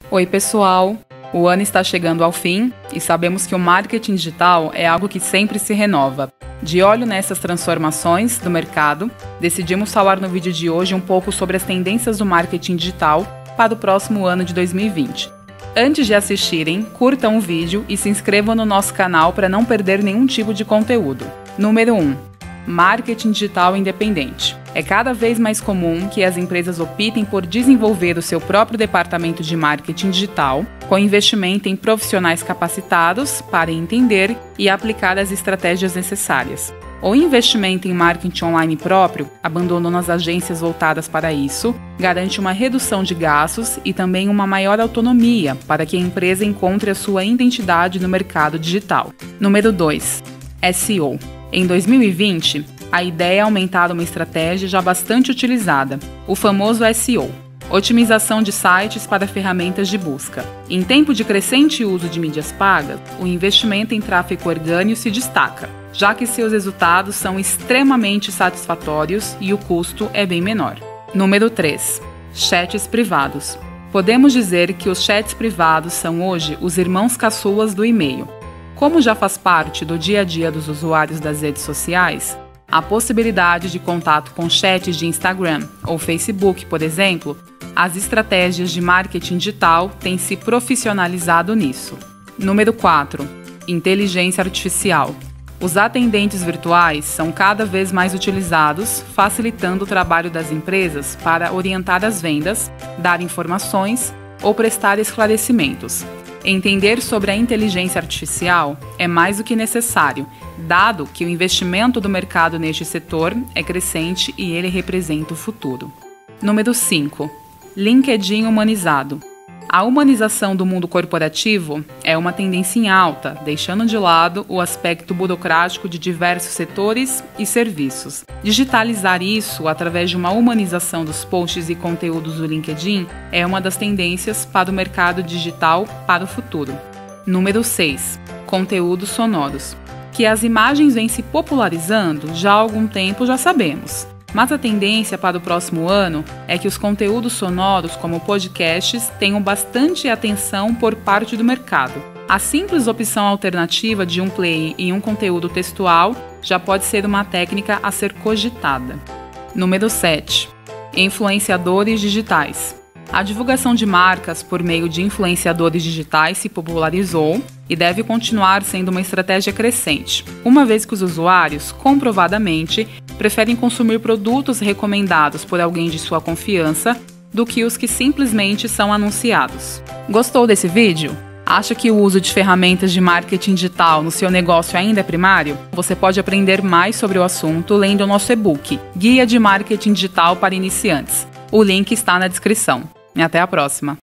Oi, pessoal! O ano está chegando ao fim e sabemos que o marketing digital é algo que sempre se renova. De olho nessas transformações do mercado, decidimos falar no vídeo de hoje um pouco sobre as tendências do marketing digital para o próximo ano de 2020. Antes de assistirem, curtam o vídeo e se inscrevam no nosso canal para não perder nenhum tipo de conteúdo. Número 1. Marketing digital independente. É cada vez mais comum que as empresas optem por desenvolver o seu próprio departamento de marketing digital, com investimento em profissionais capacitados para entender e aplicar as estratégias necessárias. O investimento em marketing online próprio, abandonando as agências voltadas para isso, garante uma redução de gastos e também uma maior autonomia para que a empresa encontre a sua identidade no mercado digital. Número 2. SEO. Em 2020, a ideia é aumentar uma estratégia já bastante utilizada, o famoso SEO, otimização de sites para ferramentas de busca. Em tempo de crescente uso de mídias pagas, o investimento em tráfego orgânico se destaca, já que seus resultados são extremamente satisfatórios e o custo é bem menor. Número 3. Chats privados. Podemos dizer que os chats privados são hoje os irmãos caçulas do e-mail. Como já faz parte do dia a dia dos usuários das redes sociais, a possibilidade de contato com chats de Instagram ou Facebook, por exemplo, as estratégias de marketing digital têm se profissionalizado nisso. Número 4. Inteligência artificial. Os atendentes virtuais são cada vez mais utilizados, facilitando o trabalho das empresas para orientar as vendas, dar informações ou prestar esclarecimentos. Entender sobre a inteligência artificial é mais do que necessário, dado que o investimento do mercado neste setor é crescente e ele representa o futuro. Número 5. LinkedIn humanizado. A humanização do mundo corporativo é uma tendência em alta, deixando de lado o aspecto burocrático de diversos setores e serviços. Digitalizar isso através de uma humanização dos posts e conteúdos do LinkedIn é uma das tendências para o mercado digital para o futuro. Número 6. Conteúdos sonoros. Que as imagens vêm se popularizando já há algum tempo já sabemos. Mas a tendência para o próximo ano é que os conteúdos sonoros, como podcasts, tenham bastante atenção por parte do mercado. A simples opção alternativa de um play em um conteúdo textual já pode ser uma técnica a ser cogitada. Número 7. Influenciadores digitais. A divulgação de marcas por meio de influenciadores digitais se popularizou e deve continuar sendo uma estratégia crescente, uma vez que os usuários, comprovadamente, preferem consumir produtos recomendados por alguém de sua confiança do que os que simplesmente são anunciados. Gostou desse vídeo? Acha que o uso de ferramentas de marketing digital no seu negócio ainda é primário? Você pode aprender mais sobre o assunto lendo o nosso e-book, Guia de Marketing Digital para Iniciantes. O link está na descrição. Até a próxima!